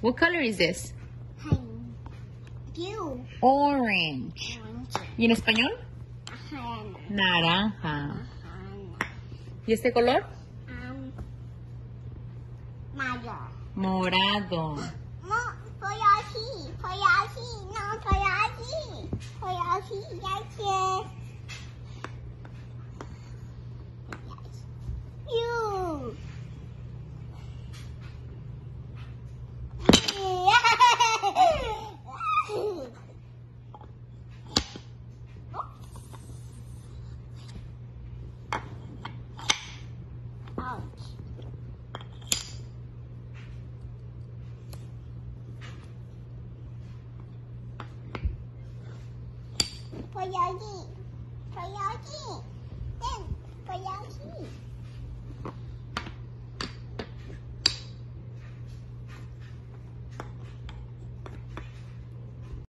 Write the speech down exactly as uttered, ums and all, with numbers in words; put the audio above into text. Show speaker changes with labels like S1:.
S1: What color is this?
S2: Blue.
S1: Orange. ¿Y en español? Naranja. ¿Y este color?
S2: Um, mayo.
S1: Morado.
S2: No, soy así, soy así, no, soy así, soy así, ya sé. You. Soy allí, soy allí.